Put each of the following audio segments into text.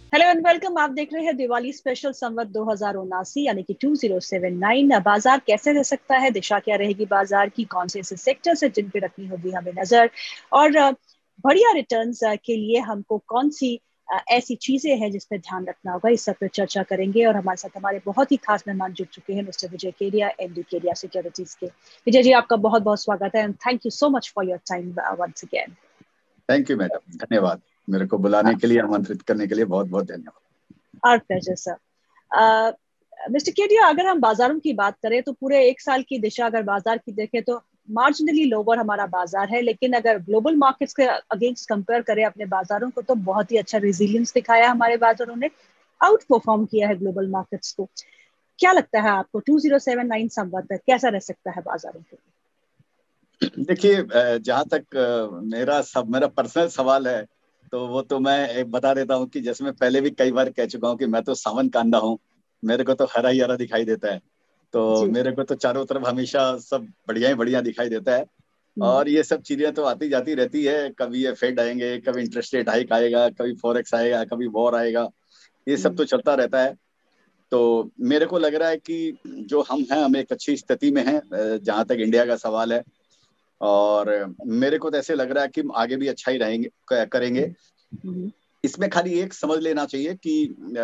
Hello and welcome. आप देख रहे हैं दिवाली स्पेशल संवत 2079 यानी कि 2079। बाजार कैसे रह सकता है, दिशा क्या रहेगी बाजार की, कौन से ऐसे सेक्टर्स है जिन पे रखनी होगी हमें नजर, और बढ़िया रिटर्न्स के लिए हमको कौन सी ऐसी चीजें हैं जिस पे ध्यान रखना होगा, इस सब पे चर्चा करेंगे। और हमारे साथ हमारे बहुत ही खास मेहमान जुड़ चुके हैं, mister Vijay Kedia, MD Kedia Securities के। विजय जी, आपका बहुत बहुत स्वागत है and thank you so much for your time once again. Thank you madam, धन्यवाद। मेरे को बुलाने के लिए, आमंत्रित करने के लिए बहुत बहुत धन्यवाद। Our pleasure sir. Mister Kedia, अगर हम बाजारों की बात करें तो पूरे एक साल की दिशा अगर बाजार की देखें तो मार्जिनली लोअर हमारा बाजार है, लेकिन अगर ग्लोबल मार्केट्स के अगेंस्ट कंपेयर करें अपने बाजारों को तो बहुत ही अच्छा रेजिलियंस दिखाया हमारे बाजारों ने, आउट परफॉर्म किया है ग्लोबल मार्केट्स को। क्या लगता है आपको 2079 संवत कैसा रह सकता है बाजारों के लिए? देखिए, जहाँ तक मेरा पर्सनल सवाल है तो वो तो मैं एक बता देता हूँ कि जैसे मैं पहले भी कई बार कह चुका हूँ कि मैं तो सावन कांदा हूँ। मेरे को तो हरा ही हरा दिखाई देता है। तो जी। मेरे को तो चारों तरफ हमेशा सब बढ़िया ही बढ़िया दिखाई देता है। हम्म। और ये सब चीजें तो आती जाती रहती है। कभी ये फेड आएंगे, कभी इंटरेस्ट रेट हाइक आएगा, कभी फॉरेक्स आएगा, कभी वॉर आएगा। ये सब हम्म। तो चलता रहता है। तो मेरे को लग रहा है कि जो हम हैं, हम एक अच्छी स्थिति में हैं जहां तक इंडिया का सवाल है। और मेरे को तो ऐसे लग रहा है कि आगे भी अच्छा ही रहेंगे, करेंगे। हम्म। इसमें खाली एक समझ लेना चाहिए कि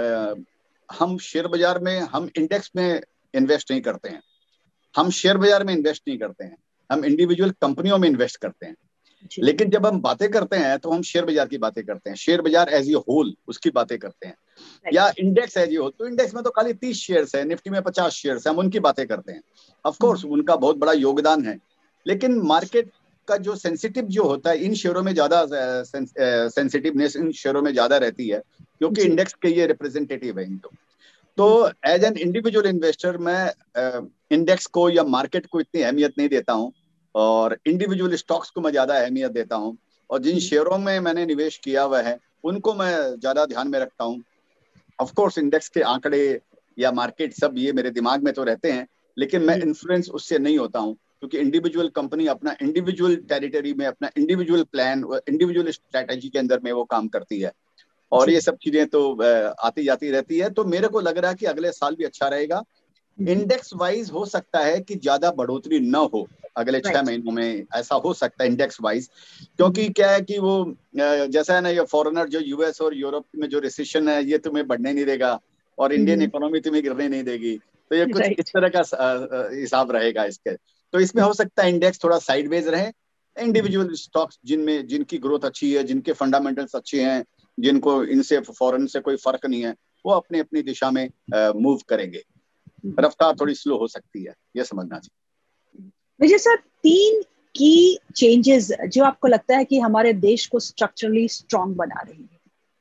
हम शेयर बाजार में, हम इंडेक्स में इन्वेस्ट नहीं करते हैं। हम शेयर बाजार में इन्वेस्ट नहीं करते हैं। हम इंडिविजुअल कंपनियों में इन्वेस्ट करते हैं। जी। लेकिन जब हम बातें करते हैं तो हम शेयर बाजार की बातें करते हैं, शेयर बाजार एज ए होल उसकी बातें करते हैं। या right. Index as a whole, तो इंडेक्स में तो खाली 30 शेयर्स है, निफ्टी में 50 शेयर्स है, हम उनकी बातें करते हैं। ऑफ कोर्स उनका बहुत बड़ा योगदान है। लेकिन मार्केट का जो सेंसिटिव जो होता है, इन शेयरों में ज्यादा सेंसिटिवनेस इन शेयरों में ज्यादा रहती है, क्योंकि जी। इंडेक्स के ये रिप्रेजेंटेटिव है इनको। तो एज एन इंडिविजुअल इन्वेस्टर मैं इंडेक्स को या मार्केट को इतनी अहमियत नहीं देता हूँ, और इंडिविजुअल स्टॉक्स को मैं ज्यादा अहमियत देता हूँ। और जिन शेयरों में मैंने निवेश किया हुआ है उनको मैं ज्यादा ध्यान में रखता हूँ। ऑफ कोर्स इंडेक्स के आंकड़े या मार्केट सब ये मेरे दिमाग में तो रहते हैं, लेकिन मैं जी। इन्फ्लुएंस उससे नहीं होता हूँ, क्योंकि इंडिविजुअल कंपनी अपना इंडिविजुअल टेरिटरी में, अपना इंडिविजुअल प्लान, इंडिविजुअल स्ट्रैटेजी के अंदर में वो काम करती है। और जी। ये सब चीजें तो आती जाती रहती है। तो मेरे को लग रहा है कि अगले साल भी अच्छा रहेगा। इंडेक्स वाइज हो सकता है कि ज्यादा बढ़ोतरी न हो अगले छह राइट। महीनों में, ऐसा हो सकता है इंडेक्स वाइज। क्योंकि क्या है कि वो जैसा है ना, ये फॉरेनर जो यूएस और यूरोप में जो रिसेशन है ये तुम्हें बढ़ने नहीं देगा, और इंडियन इकोनॉमी तुम्हें गिरने नहीं देगी। तो ये कुछ इस राइट। तरह का हिसाब रहेगा इसके। तो इसमें हो सकता है इंडेक्स थोड़ा साइडवेज रहे। इंडिविजुअल स्टॉक्स जिनमें, जिनकी ग्रोथ अच्छी है, जिनके फंडामेंटल्स अच्छे हैं, जिनको इनसे फॉरेन से कोई फर्क नहीं है, वो अपनी अपनी दिशा में मूव करेंगे। रफ्तार थोड़ी स्लो हो सकती है, ये समझना चाहिए। विजय सर, तीन की चेंजेस जो आपको लगता है कि हमारे देश को स्ट्रक्चरली स्ट्रांग बना रही है।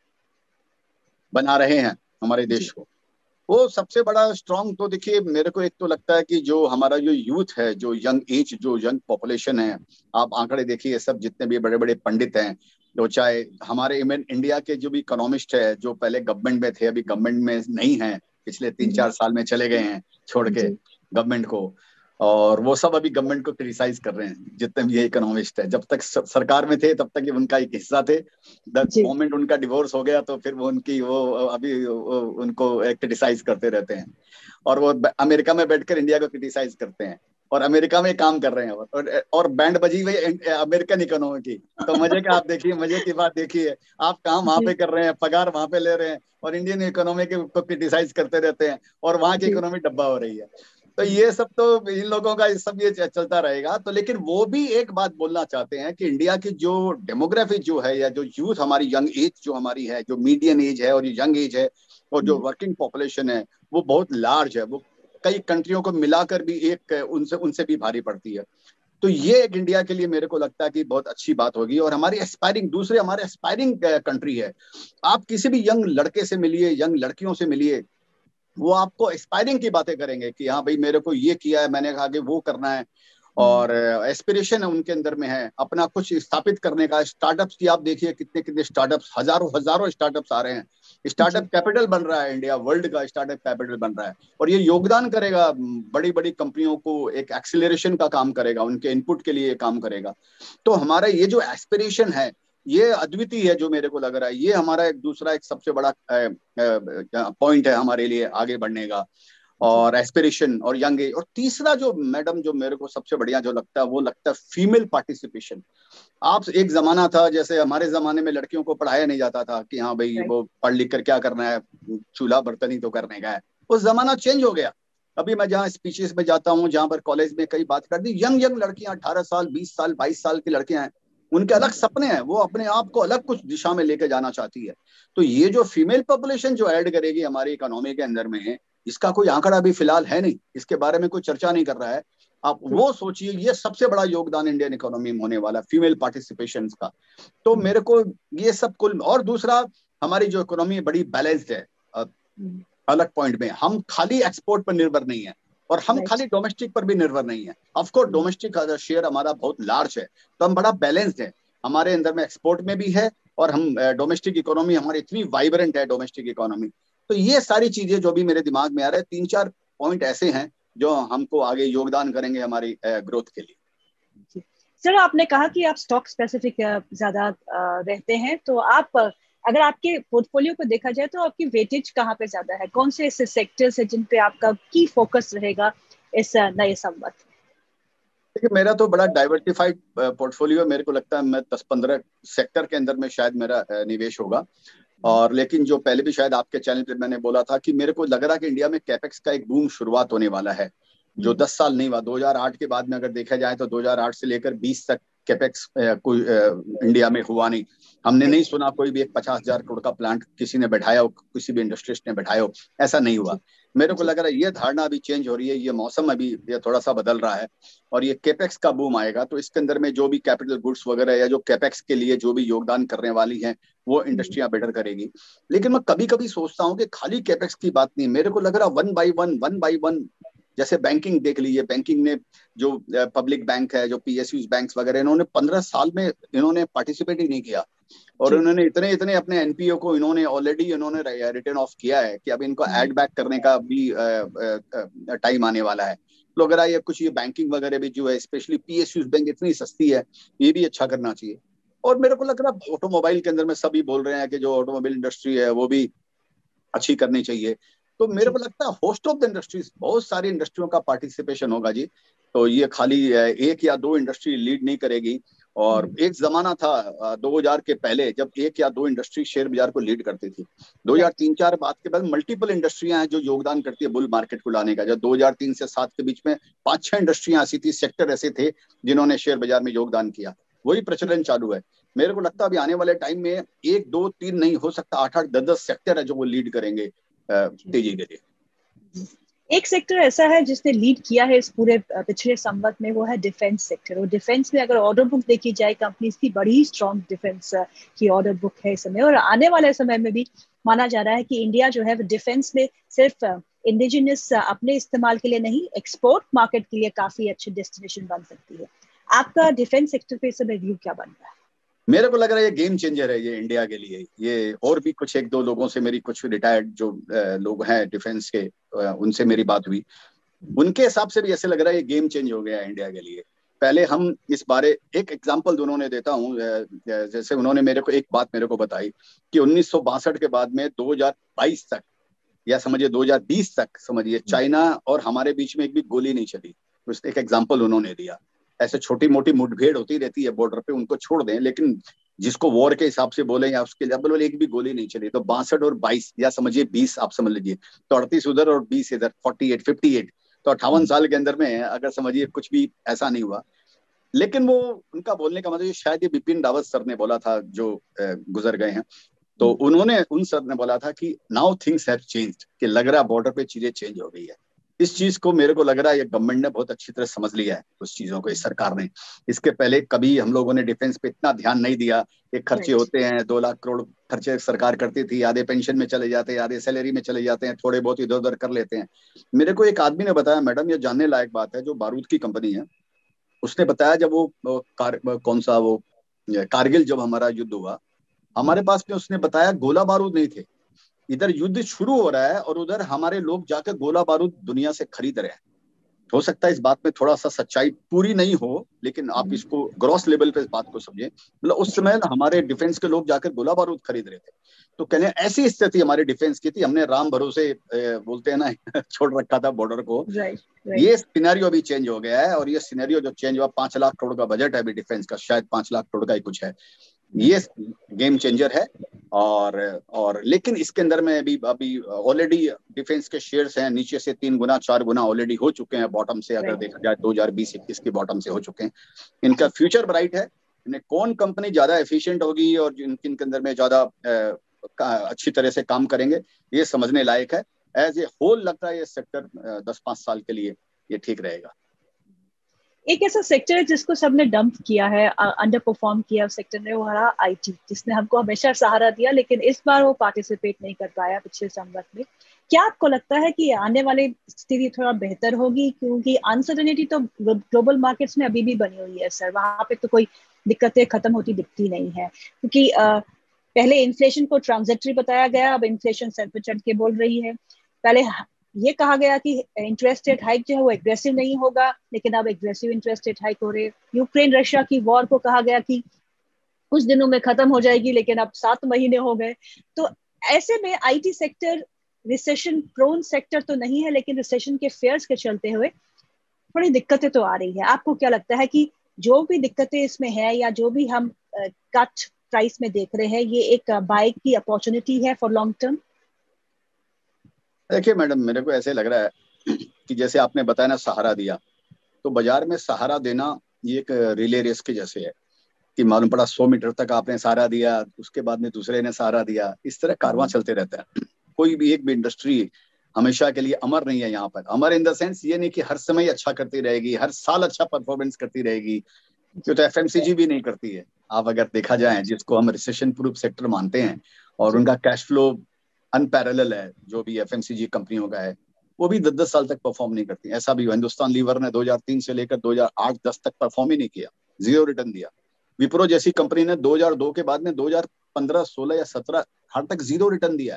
बना रहे हैं हमारे जी। देश को। वो सबसे बड़ा स्ट्रांग तो देखिए, मेरे को एक तो लगता है कि जो हमारा जो यूथ है, जो यंग एज, जो यंग पॉपुलेशन है, आप आंकड़े देखिए, सब जितने भी बड़े बड़े पंडित हैं, जो चाहे हमारे इवन इंडिया के जो भी इकोनॉमिस्ट है, जो पहले गवर्नमेंट में थे अभी गवर्नमेंट में नहीं है, पिछले 3-4 साल में चले गए हैं छोड़ के जी। गवर्नमेंट को, और वो सब अभी गवर्नमेंट को क्रिटिसाइज कर रहे हैं। जितने भी ये इकोनॉमिस्ट है, जब तक सरकार में थे तब तक ये उनका एक हिस्सा थे। द जी। मोमेंट उनका डिवोर्स हो गया तो फिर वो उनकी वो अभी उनको क्रिटिसाइज करते रहते हैं। और वो अमेरिका में बैठकर इंडिया को क्रिटिसाइज करते हैं, और अमेरिका में काम कर रहे हैं, और बैंड बजी हुई अमेरिकन इकोनॉमी की। तो मजे का आप देखिए, मजे की बात देखिए, आप काम वहां पे जी। कर रहे हैं, पगार वहां पे ले रहे हैं, और इंडियन इकोनॉमी को क्रिटिसाइज करते रहते हैं, और वहां की जी। इकोनॉमी डब्बा हो रही है। तो ये सब तो इन लोगों का सब ये चलता रहेगा। तो लेकिन वो भी एक बात बोलना चाहते हैं कि इंडिया की जो डेमोग्राफी जो है, या जो यूथ हमारी यंग एज जो हमारी है, जो मीडियन एज है और यंग एज है, और जो वर्किंग पॉपुलेशन है, वो बहुत लार्ज है। वो कई कंट्रियों को मिलाकर भी एक उनसे उनसे भी भारी पड़ती है। तो ये एक इंडिया के लिए मेरे को लगता है कि बहुत अच्छी बात होगी। और हमारी एस्पायरिंग, दूसरे हमारे एस्पायरिंग कंट्री है। आप किसी भी यंग लड़के से मिलिए, यंग लड़कियों से मिलिए, वो आपको एस्पायरिंग की बातें करेंगे कि हाँ भाई, मेरे को ये किया है, मैंने आगे वो करना है, और एस्पिरेशन है उनके अंदर में है अपना कुछ स्थापित करने का। स्टार्टअप्स की आप देखिए, कितने कितने स्टार्टअप्स, हजारों हजारों स्टार्टअप्स आ रहे हैं। स्टार्टअप जी। कैपिटल बन रहा है इंडिया, वर्ल्ड का स्टार्टअप कैपिटल बन रहा है, और ये योगदान करेगा बड़ी बड़ी कंपनियों को, एक एक्सीलरेशन का काम करेगा, उनके इनपुट के लिए काम करेगा। तो हमारा ये जो एस्पिरेशन है, ये अद्वितीय है जो मेरे को लग रहा है। ये हमारा एक दूसरा एक सबसे बड़ा पॉइंट है हमारे लिए आगे बढ़ने का, और एस्पिरेशन और यंग एज। और तीसरा जो मैडम जो मेरे को सबसे बढ़िया जो लगता है वो लगता है फीमेल पार्टिसिपेशन। आप एक जमाना था जैसे हमारे जमाने में लड़कियों को पढ़ाया नहीं जाता था कि हाँ भाई वो पढ़ लिख कर क्या करना है, चूल्हा बर्तन ही तो करने का है। वो जमाना चेंज हो गया। अभी मैं जहाँ स्पीचेस में जाता हूँ, जहाँ पर कॉलेज में कई बात कर दी, यंग यंग लड़कियां 18 साल 20 साल 22 साल की लड़कियां हैं, उनके अलग सपने हैं, वो अपने आप को अलग कुछ दिशा में लेके जाना चाहती है। तो ये जो फीमेल पॉपुलेशन जो ऐड करेगी हमारी इकोनॉमी के अंदर में, इसका कोई आंकड़ा अभी फिलहाल है नहीं, इसके बारे में कोई चर्चा नहीं कर रहा है। आप वो सोचिए, ये सबसे बड़ा योगदान इंडियन इकोनॉमी में होने वाला फीमेल पार्टिसिपेशन का। तो मेरे को ये सब कुल, और दूसरा हमारी जो इकोनॉमी बड़ी बैलेंस्ड है। अलग पॉइंट में हम खाली एक्सपोर्ट पर निर्भर नहीं है, और हम खाली डोमेस्टिक पर भी निर्भर नहीं है। ऑफकोर्स डोमेस्टिक का शेयर हमारा बहुत लार्ज है, तो हम बड़ा बैलेंस्ड है। हमारे अंदर में एक्सपोर्ट में भी है, और हम डोमेस्टिक इकोनॉमी हमारी इतनी वाइब्रेंट है डोमेस्टिक इकोनॉमी। तो ये सारी चीजें जो भी मेरे दिमाग में आ रहे हैं, 3-4 पॉइंट ऐसे हैं जो हमको आगे योगदान करेंगे हमारी ग्रोथ के लिए। सर, आपने कहा कि आप स्टॉक स्पेसिफिक ज्यादा रहते हैं, तो आप अगर आपके पोर्टफोलियो को देखा जाए तो आपकी वेटेज कहाँ पे ज्यादा है? कौन से ऐसे सेक्टर्स है जिन पे आपका की फोकस रहेगा इस नए संवत? देखिए, मेरा तो बड़ा डाइवर्सिफाइड पोर्टफोलियो, मेरे को लगता है मैं 10-15 सेक्टर के अंदर में शायद मेरा निवेश होगा। और लेकिन जो पहले भी शायद आपके चैनल पे मैंने बोला था कि मेरे को लग रहा है कि इंडिया में कैपेक्स का एक बूम शुरुआत होने वाला है, जो 10 साल नहीं हुआ। 2008 के बाद में अगर देखा जाए तो 2008 से लेकर 20 तक कैपेक्स कोई इंडिया में हुआ नहीं। हमने नहीं सुना कोई भी एक 50,000 करोड़ का प्लांट किसी ने बैठाया हो, किसी भी इंडस्ट्रिस्ट ने बैठाया हो, ऐसा नहीं हुआ। मेरे को लग रहा है ये धारणा अभी चेंज हो रही है, ये मौसम अभी ये थोड़ा सा बदल रहा है, और ये कैपेक्स का बूम आएगा। तो इसके अंदर में जो भी कैपिटल गुड्स वगैरह या जो कैपेक्स के लिए जो भी योगदान करने वाली हैं, वो इंडस्ट्रियां बेटर करेगी। लेकिन मैं कभी कभी सोचता हूँ कि खाली कैपेक्स की बात नहीं, मेरे को लग रहा वन बाई वन, जैसे बैंकिंग देख लीजिए, बैंकिंग ने जो पब्लिक बैंक है, जो पीएसयूज बैंक्स वगैरह, इन्होंने 15 साल में इन्होंने पार्टिसिपेट ही नहीं किया, और उन्होंने इतने इतने अपने एनपीओ को इन्होंने ऑलरेडी इन्होंने रिटर्न ऑफ किया है कि अब इनको एड बैक करने का भी टाइम आने वाला है। तो अगर ये कुछ ये बैंकिंग वगैरह भी जो है, स्पेशली पीएसयूज बैंक इतनी सस्ती है, ये भी अच्छा करना चाहिए। और मेरे को लग रहा है ऑटोमोबाइल के अंदर में सभी बोल रहे हैं कि जो ऑटोमोबाइल इंडस्ट्री है वो भी अच्छी करनी चाहिए। तो मेरे को लगता है होस्ट ऑफ द इंडस्ट्रीज, बहुत सारी इंडस्ट्रियों का पार्टिसिपेशन होगा जी। तो ये खाली एक या दो इंडस्ट्री लीड नहीं करेगी। और एक जमाना था 2000 के पहले, जब एक या दो इंडस्ट्री शेयर बाजार को लीड करती थी। 2003-4 बाद के बाद मल्टीपल इंडस्ट्रियां हैं जो योगदान करती है बुल मार्केट को लाने का। जब 2003 से 7 के बीच में 5-6 इंडस्ट्रियां ऐसी थी, सेक्टर ऐसे थे जिन्होंने शेयर बाजार में योगदान किया। वही प्रचलन चालू है। मेरे को लगता है अभी आने वाले टाइम में 1-2-3 नहीं, हो सकता 8-8 10-10 सेक्टर है जो वो लीड करेंगे तेजी के लिए। एक सेक्टर ऐसा है जिसने लीड किया है इस पूरे पिछले संवत में, वो है डिफेंस सेक्टर। और डिफेंस में अगर ऑर्डर बुक देखी जाए, कंपनीज की बड़ी स्ट्रॉन्ग डिफेंस की ऑर्डर बुक है इस समय, और आने वाले समय में भी माना जा रहा है कि इंडिया जो है डिफेंस में सिर्फ इंडिजिनियस अपने इस्तेमाल के लिए नहीं, एक्सपोर्ट मार्केट के लिए काफी अच्छी डेस्टिनेशन बन सकती है। आपका डिफेंस सेक्टर पे इस समय व्यू क्या बन रहा है? मेरे को लग रहा है ये गेम चेंजर है ये इंडिया के लिए। ये और भी कुछ 1-2 लोगों से, मेरी कुछ रिटायर्ड जो लोग हैं डिफेंस के, उनसे मेरी बात हुई, उनके हिसाब से भी ऐसे लग रहा है ये गेम चेंज हो गया है इंडिया के लिए। पहले हम इस बारे, एक एग्जांपल दोनों ने देता हूँ। जैसे उन्होंने मेरे को एक बात मेरे को बताई कि 1962 के बाद में 2022 तक, या समझिए 2020 तक समझिए, चाइना और हमारे बीच में एक भी गोली नहीं चली। तो एक एग्जाम्पल उन्होंने दिया। ऐसे छोटी मोटी मुठभेड़ होती रहती है बॉर्डर पे, उनको छोड़ दें, लेकिन जिसको वॉर के हिसाब से बोले या उसके लेवल एक भी गोली नहीं चली। तो 62 और 22, या समझिए 20, आप समझ लीजिए, तो 38 उधर और 20 इधर, 58 तो 58 साल के अंदर में अगर समझिए कुछ भी ऐसा नहीं हुआ। लेकिन वो उनका बोलने का मतलब, शायद ये बिपिन रावत सर ने बोला था जो गुजर गए हैं। तो उन्होंने, उन सर ने बोला था कि नाउ थिंग्स हैव चेंज्ड, कि लग रहा है बॉर्डर पे चीजें चेंज हो गई है। इस चीज को मेरे को लग रहा है ये गवर्नमेंट ने बहुत अच्छी तरह समझ लिया है उस चीजों को, इस सरकार ने। इसके पहले कभी हम लोगों ने डिफेंस पे इतना ध्यान नहीं दिया। एक खर्चे होते हैं 2 लाख करोड़ खर्चे सरकार करती थी, आधे पेंशन में चले जाते हैं, आधे सैलरी में चले जाते हैं, थोड़े बहुत इधर उधर कर लेते हैं। मेरे को एक आदमी ने बताया, मैडम ये जानने लायक बात है, जो बारूद की कंपनी है, उसने बताया जब कौन सा वो कारगिल जब हमारा युद्ध हुआ, हमारे पास में, उसने बताया गोला बारूद नहीं थे। इधर युद्ध शुरू हो रहा है और उधर हमारे लोग जाकर गोला बारूद दुनिया से खरीद रहे हैं। हो सकता है इस बात में थोड़ा सा सच्चाई पूरी नहीं हो, लेकिन आप इसको ग्रॉस लेवल पे इस बात को समझे। मतलब उस समय हमारे डिफेंस के लोग जाकर गोला बारूद खरीद रहे थे, तो कहने ऐसी स्थिति हमारी डिफेंस की थी, हमने राम भरोसे बोलते हैं ना छोड़ रखा था बॉर्डर को। Right right. ये सिनेरियो अभी चेंज हो गया है, और ये सिनेरियो जो चेंज हुआ, 5 लाख करोड़ का बजट है अभी डिफेंस का, शायद 5 लाख करोड़ का ही कुछ है, ये गेम चेंजर है। और लेकिन इसके अंदर में अभी ऑलरेडी डिफेंस के शेयर्स हैं नीचे से 3 गुना 4 गुना ऑलरेडी हो चुके हैं बॉटम से, अगर देखा जाए 2020-21 के बॉटम से हो चुके हैं। इनका फ्यूचर ब्राइट है। इन्हें कौन कंपनी ज्यादा एफिशिएंट होगी और जिनके अंदर में ज्यादा अच्छी तरह से काम करेंगे, ये समझने लायक है। एज ए होल लगता है ये सेक्टर 10-5 साल के लिए ये ठीक रहेगा। एक ऐसा सेक्टर है जिसको सबने डंप किया है, अंडर परफॉर्म किया उस सेक्टर ने, वो रहा आईटी, जिसने हमको हमेशा सहारा दिया, लेकिन इस बार वो पार्टिसिपेट नहीं कर पाया पिछले संवत में। क्या आपको लगता है कि आने वाली स्थिति थोड़ा बेहतर होगी, क्योंकि अनसर्टेनिटी तो ग्लोबल मार्केट्स में अभी भी बनी हुई है सर, वहां पे तो कोई दिक्कतें खत्म होती दिखती नहीं है, क्योंकि पहले इन्फ्लेशन को ट्रांजिटरी बताया गया, अब इन्फ्लेशन सर पे चढ़ के बोल रही है। पहले ये कहा गया कि इंटरेस्ट रेट हाइक जो है वो एग्रेसिव नहीं होगा, लेकिन अब एग्रेसिव इंटरेस्ट रेट हाइक हो रहे। यूक्रेन रशिया की वॉर को कहा गया कि कुछ दिनों में खत्म हो जाएगी, लेकिन अब 7 महीने हो गए। तो ऐसे में IT sector recession prone sector तो नहीं है, लेकिन रिसेशन के फेयर्स के चलते हुए थोड़ी दिक्कतें तो आ रही है। आपको क्या लगता है कि जो भी दिक्कतें इसमें है, या जो भी हम कट प्राइस में देख रहे हैं, ये एक बाइक की अपॉर्चुनिटी है फॉर लॉन्ग टर्म? देखिए मैडम, मेरे को ऐसे लग रहा है कि जैसे आपने बताया ना सहारा दिया, तो बाजार में सहारा देना ये एक रिले रेस के जैसे है कि मालूम पड़ा 100 मीटर तक आपने सहारा दिया, उसके बाद में दूसरे ने सहारा दिया, इस तरह कारवां चलते रहता है। कोई भी एक भी इंडस्ट्री हमेशा के लिए अमर नहीं है। यहाँ पर अमर इन द सेंस ये नहीं कि हर समय अच्छा करती रहेगी, हर साल अच्छा परफॉर्मेंस करती रहेगी, ये तो एफएमसीजी भी नहीं करती है। आप अगर देखा जाए, जिसको हम रिसेशन प्रूफ सेक्टर मानते हैं, और उनका कैश फ्लो अनपैरेलल है, जो भी एफएमसीजी कंपनियों का है, वो भी 10-10 साल तक परफॉर्म नहीं करती। ऐसा भी हिंदुस्तान लीवर ने 2003 से लेकर 2008-10 तक परफॉर्म ही नहीं किया, जीरो रिटर्न दिया। विप्रो जैसी कंपनी ने 2002 के बाद में 2015, 16 या 17 हर तक जीरो रिटर्न दिया है।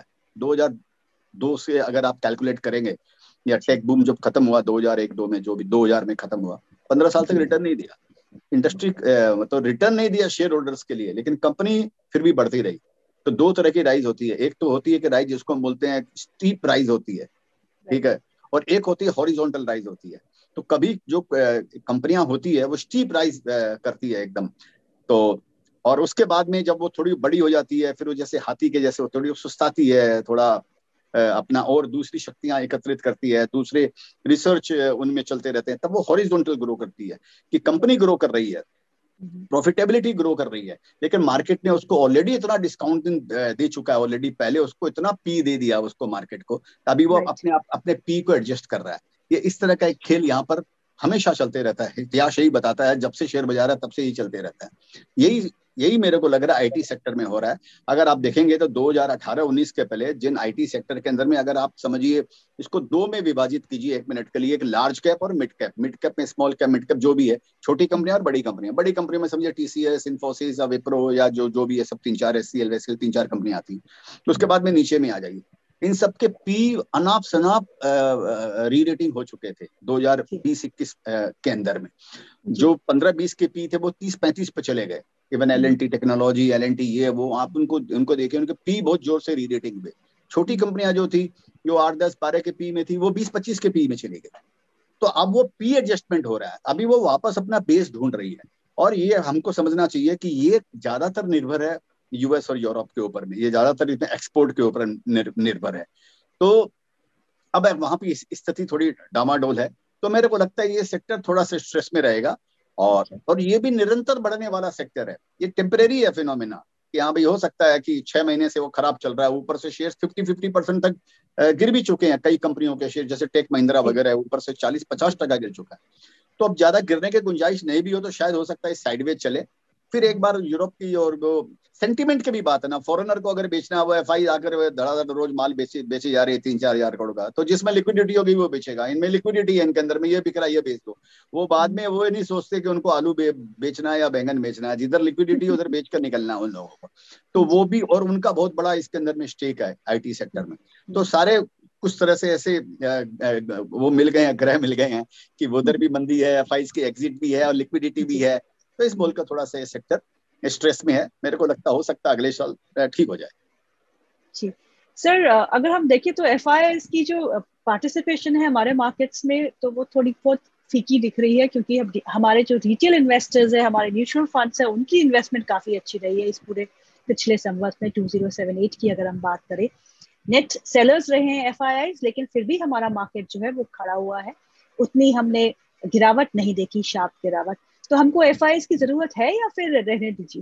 2002 से अगर आप कैलकुलेट करेंगे, या टेक बूम जब खत्म हुआ 2001-2 में, जो भी 2000 में खत्म हुआ, 15 साल तक रिटर्न नहीं दिया इंडस्ट्री, मतलब रिटर्न नहीं दिया शेयर होल्डर्स के लिए, लेकिन कंपनी फिर भी बढ़ती रही। तो दो तरह की राइज होती है, एक तो होती है कि राइज जिसको हम बोलते हैं स्टीप राइज होती है, ठीक है, और एक होती है हॉरिजॉन्टल राइज होती है। तो कभी जो कंपनियां होती है वो स्टीप राइज करती है एकदम, तो और उसके बाद में जब वो थोड़ी बड़ी हो जाती है, फिर वो जैसे हाथी के जैसे थोड़ी सुस्ताती है, थोड़ा अपना और दूसरी शक्तियां एकत्रित करती है, दूसरे रिसर्च उनमें चलते रहते हैं, तब वो हॉरिजॉन्टल ग्रो करती है कि कंपनी ग्रो कर रही है, प्रॉफिटेबिलिटी ग्रो कर रही है, लेकिन मार्केट ने उसको ऑलरेडी इतना डिस्काउंट दे चुका है, ऑलरेडी पहले उसको इतना पी दे दिया उसको मार्केट को, अभी वो अपने पी को एडजस्ट कर रहा है। ये इस तरह का एक खेल यहाँ पर हमेशा चलते रहता है। इतिहास यही बताता है, जब से शेयर बाजार है तब से ही चलते रहता है। यही यही मेरे को लग रहा है आईटी सेक्टर में हो रहा है। अगर आप देखेंगे तो 2018-19 के पहले जिन आईटी सेक्टर के अंदर में, अगर आप समझिए इसको दो में विभाजित कीजिए 1 मिनट के लिए, एक लार्ज कैप और मिड कैप, मिड कैप में स्मॉल कैप, मिड कैप जो भी है, छोटी कंपनियां और बड़ी कंपनियां। बड़ी कंपनियों में समझिए टीसीएस, इन्फोसिस, विप्रो, या जो भी है सब 3-4, एचसीएल वैसे 3-4 कंपनियां आती हैं। तो उसके बाद में नीचे में आ जाइए, इन सबके पी अनाप शनाप री रेटिंग हो चुके थे 2020-21 के अंदर में। जो 15-20 के पी थे वो 30-35 पे चले गए। इवन एलएनटी टेक्नोलॉजी, एलएनटी, ये वो, आप उनको देखिए, उनके पी बहुत जोर से री रेटिंग पे। छोटी कंपनियां जो थी, जो 8-10-12 के पी में थी, वो 20-25 के पी में चली गई। तो अब वो पी एडजस्टमेंट हो रहा है, अभी वो वापस अपना बेस ढूंढ रही है। और ये हमको समझना चाहिए कि ये ज्यादातर निर्भर है यूएस और यूरोप के ऊपर में, ये ज्यादातर एक्सपोर्ट के ऊपर निर्भर है। तो अब वहां की स्थिति थोड़ी डामाडोल है, तो मेरे को लगता है ये सेक्टर थोड़ा सा स्ट्रेस में रहेगा। और ये भी निरंतर बढ़ने वाला सेक्टर है, ये टेम्परेरी है फिनोमिना कि हाँ भाई, हो सकता है कि 6 महीने से वो खराब चल रहा है, ऊपर से शेयर 50% तक गिर भी चुके हैं। कई कंपनियों के शेयर जैसे टेक महिंद्रा वगैरह ऊपर से 40-50% गिर चुका है। तो अब ज्यादा गिरने की गुंजाइश नहीं भी हो तो शायद हो सकता है साइडवेज चले। फिर एक बार यूरोप की और वो सेंटीमेंट की भी बात है ना, फॉरेनर को अगर बेचना है, वो एफआई आकर धड़ाधड़ रोज माल बेचे जा रही है 3-4 हजार करोड़ का, तो जिसमें लिक्विडिटी होगी वो बेचेगा। इनमें लिक्विडिटी है, इनके अंदर में ये बिक रहा है, ये बेच दो। वो बाद में वो नहीं सोचते कि उनको आलू बेचना है या बैंगन बेचना है, जिधर लिक्विडिटी उधर बेच कर निकलना है उन लोगों को। तो वो भी, और उनका बहुत बड़ा इसके अंदर में स्टेक है आईटी सेक्टर में। तो सारे कुछ तरह से ऐसे वो मिल गए हैं, ग्रह मिल गए हैं कि उधर भी मंदी है, एफआईज की एग्जिट भी है और लिक्विडिटी भी है। तो इस बोल का थोड़ा सा सेक्टर स्ट्रेस में है। मेरे को लगता हो सकता है अगले साल ठीक हो जाए। जी सर, अगर हम देखें तो एफआईआईज की जो पार्टिसिपेशन है हमारे मार्केट्स में, तो वो थोड़ी बहुत फीकी दिख रही है, क्योंकि हमारे जो रिटेल इन्वेस्टर्स है, हमारे म्यूचुअल फंड्स है, उनकी इन्वेस्टमेंट काफी अच्छी रही है इस पूरे पिछले संवत्सर में 2078 की अगर हम बात करें। नेट सेलर्स रहे हैं एफआईआईज, लेकिन फिर भी हमारा मार्केट जो है वो खड़ा हुआ है, उतनी हमने गिरावट नहीं देखी, शार्प गिरावट। तो हमको एफआईआईज की जरूरत है या फिर रहने दीजिए?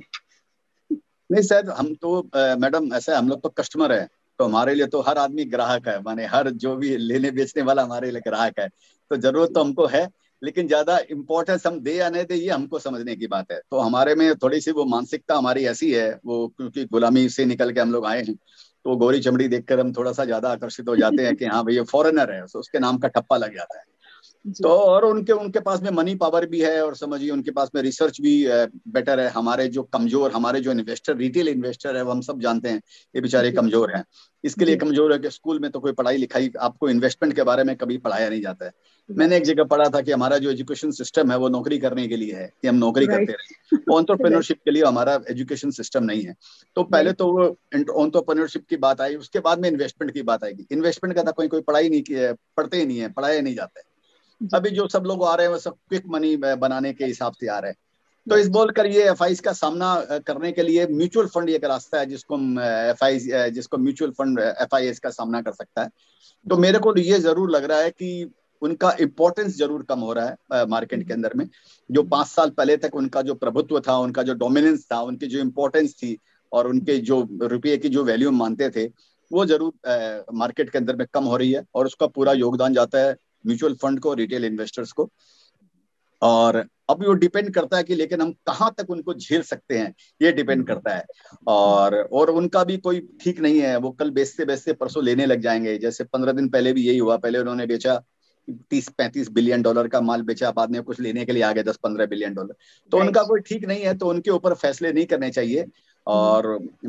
नहीं सर, हम तो मैडम ऐसा हम लोग तो कस्टमर है, तो हमारे लिए तो हर आदमी ग्राहक है, माने हर जो भी लेने बेचने वाला हमारे लिए ग्राहक है। तो जरूरत तो हमको है, लेकिन ज्यादा इंपॉर्टेंस हम दे या नहीं दे ये हमको समझने की बात है। तो हमारे में थोड़ी सी वो मानसिकता हमारी ऐसी है, वो क्योंकि गुलामी से निकल के हम लोग आए हैं, तो गोरी चमड़ी देखकर हम थोड़ा सा ज्यादा आकर्षित हो जाते हैं कि हाँ भैया फॉरेनर है, तो उसके नाम का ठप्पा लग जाता है। तो जी और उनके उनके पास में मनी पावर भी है, और समझिए उनके पास में रिसर्च भी बेटर है। हमारे जो कमजोर, हमारे जो इन्वेस्टर, रिटेल इन्वेस्टर है, वो हम सब जानते हैं ये बेचारे जी कमजोर हैं। इसके लिए जी। कमजोर है कि स्कूल में तो कोई पढ़ाई लिखाई आपको इन्वेस्टमेंट के बारे में कभी पढ़ाया नहीं जाता है। मैंने एक राइट जगह पढ़ा था कि हमारा जो एजुकेशन सिस्टम है वो नौकरी करने के लिए है, कि हम नौकरी करते राइट रहे, राइट एंटरप्रेन्योरशिप के लिए हमारा एजुकेशन सिस्टम नहीं है। तो पहले राइट। तो वो एंटरप्रेन्योरशिप की बात आई, उसके बाद में इन्वेस्टमेंट की बात आएगी। इन्वेस्टमेंट का था कोई कोई पढ़ाई नहीं की है, पढ़ते ही नहीं है, पढ़ाया नहीं जाता है। जी अभी जो सब लोग आ रहे हैं वो सब क्विक मनी बनाने के हिसाब से आ रहे हैं। तो इस राइट। बोलकर ये एफआईज का सामना करने के लिए म्यूचुअल फंड एक रास्ता है जिसको एफआईज, जिसको म्यूचुअल फंड एफआईएस का सामना कर सकता है। तो जी मेरे को ये जरूर लग रहा है कि उनका इंपॉर्टेंस जरूर कम हो रहा है मार्केट के अंदर में। जो 5 साल पहले तक उनका जो प्रभुत्व था, उनका जो डोमिनेंस था, उनकी जो इम्पोर्टेंस थी, और उनके जो रुपये की जो वैल्यू मानते थे, वो जरूर मार्केट के अंदर में कम हो रही है। और उसका पूरा योगदान जाता है म्यूचुअल फंड को, रिटेल इन्वेस्टर्स को। और अब वो डिपेंड करता है कि लेकिन हम कहाँ तक उनको झेल सकते हैं, ये डिपेंड करता है। और उनका भी कोई ठीक नहीं है, वो कल बेचते बेचते परसों लेने लग जाएंगे। जैसे 15 दिन पहले भी यही हुआ, पहले उन्होंने बेचा 30-35 बिलियन डॉलर का माल बेचा, बाद में कुछ लेने के लिए आ गए 10-15 बिलियन डॉलर। तो उनका राइट। कोई ठीक नहीं है, तो उनके ऊपर फैसले नहीं करने चाहिए। और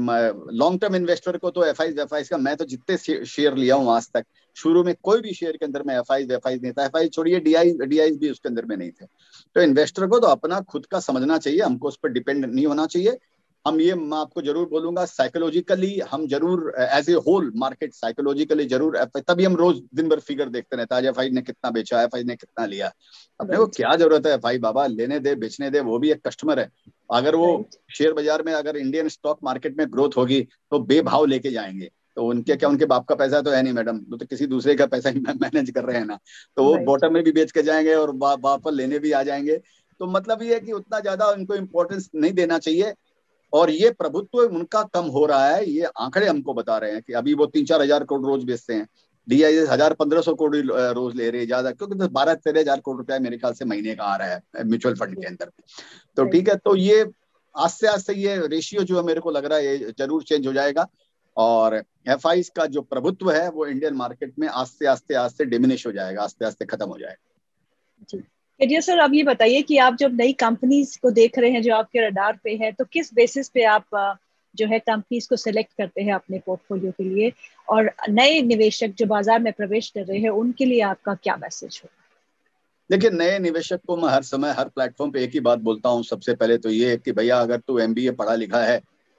लॉन्ग टर्म इन्वेस्टर को तो एफआईज वेफआईज का, मैं तो जितने शेयर लिया हूँ आज तक, शुरू में कोई भी शेयर के अंदर में एफआईज वेफआईज नहीं था। एफआईज छोड़िए, डीआईज भी उसके अंदर में नहीं थे। तो इन्वेस्टर को तो अपना खुद का समझना चाहिए, हमको उस पर डिपेंड नहीं होना चाहिए। हम ये, मैं आपको जरूर बोलूंगा, साइकोलॉजिकली हम जरूर as a whole market psychologically जरूर, तभी हम रोज दिन भर फिगर देखते रहते हैं, आज एफआई ने कितना बेचा, एफआई ने कितना लिया। अपने को राइट क्या जरूरत है एफआई बाबा, लेने दे बेचने दे, वो भी एक कस्टमर है। अगर वो राइट। शेयर बाजार में, अगर इंडियन स्टॉक मार्केट में ग्रोथ होगी तो बेभाव लेके जाएंगे। तो उनके क्या, उनके बाप का पैसा तो है नहीं मैडम, वो तो किसी दूसरे का पैसा ही मैनेज कर रहे हैं ना। तो वो राइट। बॉटम में भी बेच के जाएंगे और पर लेने भी आ जाएंगे। तो मतलब ये है कि उतना ज्यादा उनको इम्पोर्टेंस नहीं देना चाहिए। और ये प्रभुत्व उनका कम हो रहा है, ये आंकड़े हमको बता रहे हैं कि अभी वो 3-4 हजार करोड़ रोज बेचते हैं, डीआई 1,000-1,500 करोड़ रोज ले रहे हैं ज्यादा, क्योंकि 12-13 हजार करोड़ रुपया मेरे ख्याल से महीने का आ रहा है म्यूचुअल फंड के अंदर में। तो राइट। ठीक है, तो ये आस्ते आस्ते ये रेशियो जो है मेरे को लग रहा है ये जरूर चेंज हो जाएगा। और एफआईज का जो प्रभुत्व है वो इंडियन मार्केट में आस्ते आस्ते आस्ते डिमिनिश हो जाएगा, आस्ते आस्ते खत्म हो जाएगा। जी कैडिया सर, अब ये बताइए कि आप जब नई कंपनीज को देख रहे हैं जो आपके रडार पे है, तो किस बेसिस पे आप जो है कंपनीज को सिलेक्ट करते हैं अपने पोर्टफोलियो के लिए, और नए निवेशक जो बाजार में प्रवेश कर रहे हैं उनके लिए आपका क्या मैसेज हो? देखिए, नए निवेशक को मैं हर समय हर प्लेटफॉर्म पे एक ही बात बोलता हूँ। सबसे पहले तो ये कि भैया, अगर तू एमबीए पढ़ा लिखा है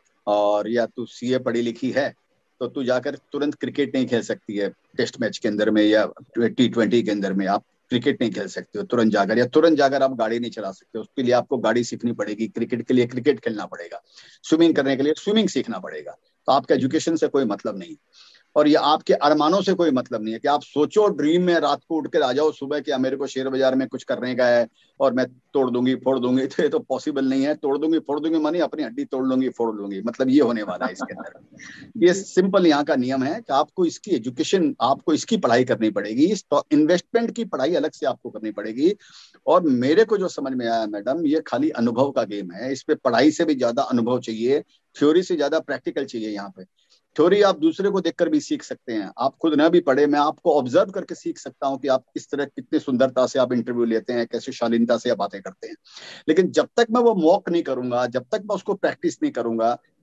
और या तू सीए पढ़ी लिखी है, तो तू जाकर तुरंत क्रिकेट नहीं खेल सकती है टेस्ट मैच के अंदर में या T20 के अंदर में। आप क्रिकेट नहीं खेल सकते हो तुरंत जाकर, या तुरंत जाकर आप गाड़ी नहीं चला सकते। उसके लिए आपको गाड़ी सीखनी पड़ेगी, क्रिकेट के लिए क्रिकेट खेलना पड़ेगा, स्विमिंग करने के लिए स्विमिंग सीखना पड़ेगा। तो आपका एजुकेशन से कोई मतलब नहीं। और ये आपके अरमानों से कोई मतलब नहीं है कि आप सोचो ड्रीम में रात को उठ के आ जाओ सुबह कि मेरे को शेयर बाजार में कुछ करने का है और मैं तोड़ दूंगी फोड़ दूंगी। तो ये तो पॉसिबल नहीं है। तोड़ दूंगी फोड़ दूंगी मानी अपनी हड्डी तोड़ लूंगी फोड़ लूंगी, मतलब ये होने वाला है इसके अंदर। ये जी सिंपल यहाँ का नियम है कि आपको इसकी एजुकेशन, आपको इसकी पढ़ाई करनी पड़ेगी, इन्वेस्टमेंट की पढ़ाई अलग से आपको करनी पड़ेगी। और मेरे को जो समझ में आया मैडम, ये खाली अनुभव का गेम है। इस पे पढ़ाई से भी ज्यादा अनुभव चाहिए, थ्योरी से ज्यादा प्रैक्टिकल चाहिए। यहाँ पे थ्योरी आप दूसरे को देखकर भी सीख सकते हैं, आप खुद ना भी पढ़े, मैं आपको ऑब्जर्व करके सीख सकता हूँ कि आप किस तरह, कितनी सुंदरता से आप इंटरव्यू लेते हैं, कैसे शालीनता से आप बातें करते हैं। लेकिन जब तक मैं वो मॉक नहीं करूंगा, जब तक मैं उसको प्रैक्टिस नहीं करूंगा,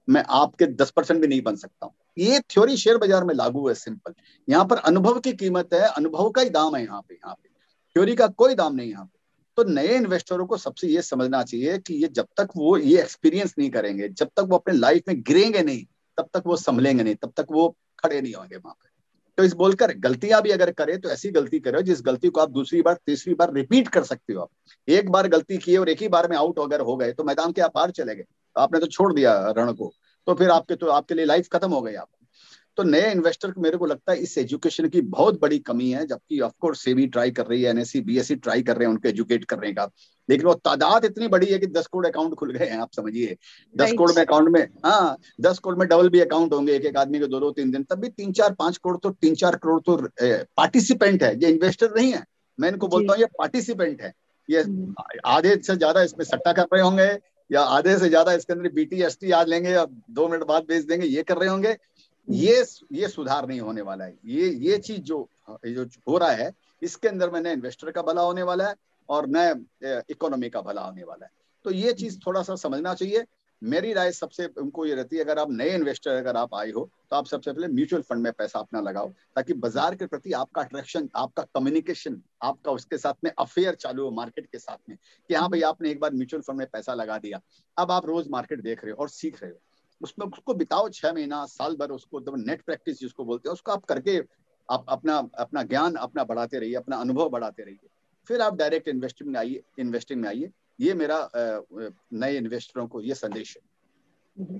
मैं आपके 10% भी नहीं बन सकता हूँ। ये थ्योरी शेयर बाजार में लागू है, सिंपल। यहाँ पर अनुभव की कीमत है, अनुभव का ही दाम है यहाँ पे। थ्योरी का कोई दाम नहीं यहाँ पे। तो नए इन्वेस्टरों को सबसे ये समझना चाहिए कि ये जब तक वो ये एक्सपीरियंस नहीं करेंगे, जब तक वो अपने लाइफ में गिरेंगे नहीं, तब तक वो संभलेंगे नहीं, तब तक वो खड़े नहीं होंगे वहां पे। तो इस बोलकर गलतियां भी अगर करे तो ऐसी गलती करो जिस गलती को आप दूसरी बार तीसरी बार रिपीट कर सकते हो। आप एक बार गलती किए और एक ही बार में आउट अगर हो गए तो मैदान के आप बाहर चले गए, तो आपने तो छोड़ दिया रण को, तो फिर आपके लिए लाइफ खत्म हो गई आप। तो नए इन्वेस्टर को मेरे को लगता है इस एजुकेशन की बहुत बड़ी कमी है, जबकि ऑफकोर्स सेबी ट्राई कर रही है, एनएससी बीएससी ट्राई कर रहे हैं उनको एजुकेट करने का, लेकिन वो तादाद इतनी बड़ी है कि 10 करोड़ अकाउंट खुल गए हैं, आप समझिए। 10 करोड़ में अकाउंट में, हाँ 10 करोड़ में डबल भी अकाउंट होंगे एक एक आदमी के, 2-2 3 दिन, तब भी 3-4-5 करोड़ तो 3-4 करोड़ तो पार्टिसिपेंट है, ये इन्वेस्टर नहीं है। मैं इनको बोलता हूँ ये पार्टिसिपेंट है। ये आधे से ज्यादा इसमें सट्टा कर रहे होंगे, या आधे से ज्यादा इसके अंदर BTST आज लेंगे और 2 मिनट बाद बेच देंगे, ये कर रहे होंगे। ये सुधार नहीं होने वाला है। ये चीज जो हो रहा है, इसके अंदर में नए इन्वेस्टर का भला होने वाला है और नए इकोनॉमी का भला होने वाला है। तो ये चीज थोड़ा सा समझना चाहिए। मेरी राय सबसे उनको ये रहती है, अगर आप नए इन्वेस्टर अगर आप आए हो तो आप सबसे पहले म्यूचुअल फंड में पैसा अपना लगाओ, ताकि बाजार के प्रति आपका अट्रैक्शन, आपका कम्युनिकेशन, आपका उसके साथ में अफेयर चालू हो मार्केट के साथ में, कि हाँ भाई आपने एक बार म्यूचुअल फंड में पैसा लगा दिया, अब आप रोज मार्केट देख रहे हो और सीख रहे हो, उसमें उसको बिताओ 6 महीना साल भर, उसको नेट प्रैक्टिस जिसको बोलते हैं उसको आप करके आप अपना ज्ञान अपना बढ़ाते रहिए, अपना अनुभव बढ़ाते रहिए, फिर आप डायरेक्ट इन्वेस्टिंग में आइए। ये मेरा नए इन्वेस्टरों को ये संदेश है।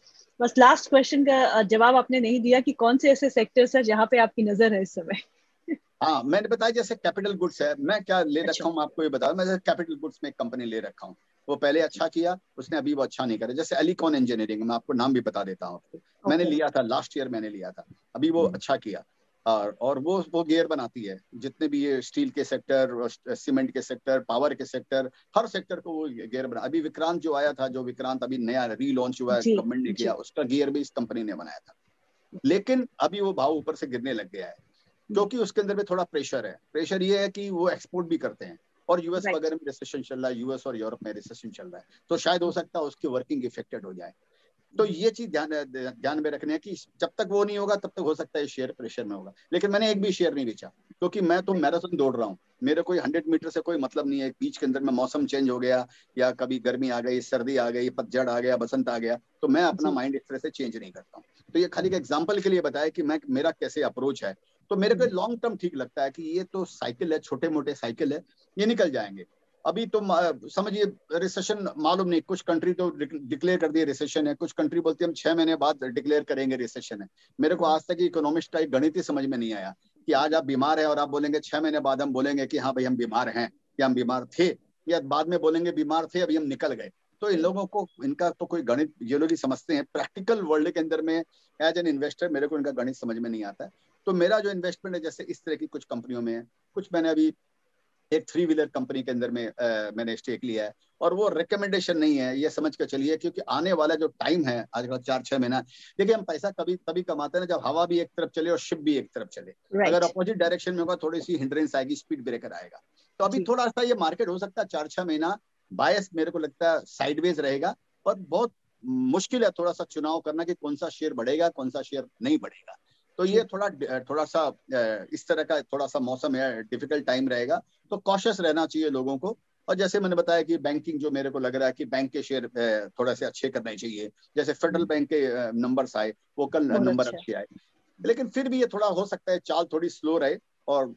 बस लास्ट क्वेश्चन का जवाब आपने नहीं दिया कि कौन से ऐसे सेक्टर्स है जहां पे आपकी नजर है इस समय? हाँ मैंने बताया, जैसे कैपिटल गुड्स है, मैं क्या ले रखा हूँ आपको ये बताया, मैं कैपिटल गुड्स में एक कंपनी ले रखा हूँ, वो पहले अच्छा किया, उसने अभी वो अच्छा नहीं करा। जैसे एलिकॉन इंजीनियरिंग, मैं आपको नाम भी बता देता हूँ आपको, मैंने लिया था लास्ट ईयर, मैंने लिया था, अभी वो अच्छा किया। और वो गियर बनाती है, जितने भी ये स्टील के सेक्टर, सीमेंट के सेक्टर, पावर के सेक्टर, हर सेक्टर को वो गियर बना। अभी विक्रांत जो आया था, जो विक्रांत अभी नया रीलॉन्च हुआ है, गवर्नमेंट ने किया, उसका गियर भी इस कंपनी ने बनाया था। लेकिन अभी वो भाव ऊपर से गिरने लग गया है, क्योंकि उसके अंदर में थोड़ा प्रेशर है। प्रेशर ये है कि वो एक्सपोर्ट भी करते हैं, और यूएस वगैरह में रिसेशन चल रहा है, यूएस और यूरोप में रिसेशन चल रहा है, तो शायद हो सकता है उसकी वर्किंग इफेक्टेड हो जाए। तो ये चीज ध्यान में रखने है कि जब तक वो नहीं होगा तब तक हो सकता है शेयर प्रेशर में होगा। लेकिन मैंने एक भी शेयर नहीं बेचा, क्योंकि मैं तो मैराथन दौड़ रहा हूँ, मेरे कोई 100 मीटर से कोई मतलब नहीं है। बीच के अंदर में मौसम चेंज हो गया, या कभी गर्मी आ गई, सर्दी आ गई, पतझड़ आ गया, बसंत आ गया, तो मैं अपना माइंड इस तरह से चेंज नहीं करता हूँ। तो ये खाली एक एग्जाम्पल के लिए बताया कि मेरा कैसे अप्रोच है। तो मेरे को लॉन्ग टर्म ठीक लगता है कि ये तो साइकिल है, छोटे मोटे साइकिल है, ये निकल जाएंगे। अभी तो समझिए रिसेशन मालूम नहीं, कुछ कंट्री तो डिक्लेयर कर दिए रिसेशन है, कुछ कंट्री बोलती है हम 6 महीने बाद डिक्लेयर करेंगे रिसेशन है। मेरे को आज तक इकोनॉमिस्ट का एक गणित ही समझ में नहीं आया कि आज आप बीमार है और आप बोलेंगे 6 महीने बाद हम बोलेंगे कि हाँ भाई हम बीमार हैं, या हम बीमार थे, या बाद में बोलेंगे बीमार थे अभी हम निकल गए। तो इन लोगों को इनका तो कोई गणित, ये लोग ही समझते हैं। प्रैक्टिकल वर्ल्ड के अंदर में एज एन इन्वेस्टर मेरे को इनका गणित समझ में नहीं आता है। तो मेरा जो इन्वेस्टमेंट है, जैसे इस तरह की कुछ कंपनियों में है, कुछ मैंने अभी एक 3 व्हीलर कंपनी के अंदर में मैंने स्टेक लिया है, और वो रिकमेंडेशन नहीं है, ये समझ के चलिए, क्योंकि आने वाला जो टाइम है आजकल 4-6 महीना, देखिए हम पैसा कभी तभी कमाते हैं जब हवा भी एक तरफ चले और शिप भी एक तरफ चले। अगर अपोजिट डायरेक्शन में होगा, थोड़ी सी हिंड्रेंस आएगी, स्पीड ब्रेकर आएगा। तो अभी थोड़ा सा ये मार्केट हो सकता है 4-6 महीना बायस मेरे को लगता है साइडवेज रहेगा, और बहुत मुश्किल है थोड़ा सा चुनाव करना कि कौन सा शेयर बढ़ेगा कौन सा शेयर नहीं बढ़ेगा। तो ये थोड़ा सा इस तरह का थोड़ा सा मौसम है, डिफिकल्ट टाइम रहेगा, तो कॉशियस रहना चाहिए लोगों को। और जैसे मैंने बताया कि बैंकिंग, जो मेरे को लग रहा है कि बैंक के शेयर थोड़ा से अच्छे करने चाहिए, जैसे फेडरल बैंक के नंबर्स आए, वो कल नंबर अच्छे आए, लेकिन फिर भी ये थोड़ा हो सकता है चाल थोड़ी स्लो रहे, और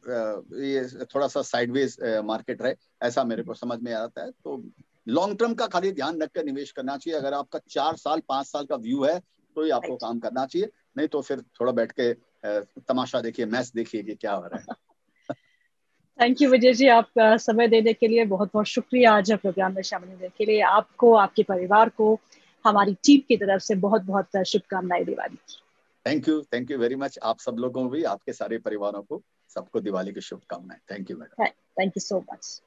ये थोड़ा सा साइडवेज मार्केट रहे, ऐसा मेरे को समझ में आता है। तो लॉन्ग टर्म का खाली ध्यान रखकर निवेश करना चाहिए। अगर आपका 4 साल 5 साल का व्यू है तो ही आपको काम करना चाहिए, नहीं तो फिर थोड़ा बैठ के तमाशा देखिए, मैच देखिए कि क्या हो रहा है। थैंक यू विजय जी, आप समय देने के लिए बहुत बहुत शुक्रिया। आज प्रोग्राम में शामिल होने के लिए आपको, आपके परिवार को हमारी टीम की तरफ से बहुत बहुत शुभकामनाएं दिवाली की। Thank you very much. आप सब लोगों को भी, आपके सारे परिवारों को, सबको दिवाली की शुभकामनाएं। Thank you madam. Thank you so much.